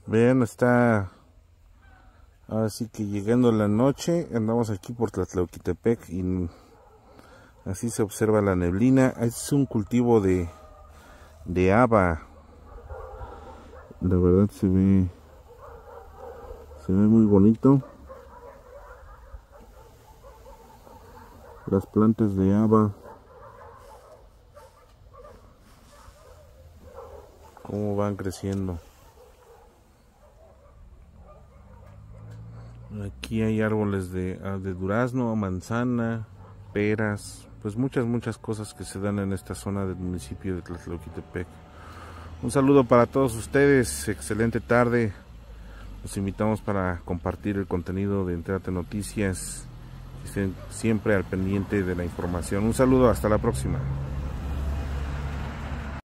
Vean, está ahora sí que llegando la noche. Andamos aquí por Tlatlauquitepec y así se observa la neblina. Es un cultivo de haba. La verdad se ve muy bonito. Las plantas de haba, cómo van creciendo. Aquí hay árboles de durazno, manzana, peras, pues muchas cosas que se dan en esta zona del municipio de Tlatlauquitepec. Un saludo para todos ustedes, excelente tarde. Los invitamos para compartir el contenido de Entérate Noticias. Estén siempre al pendiente de la información. Un saludo, hasta la próxima.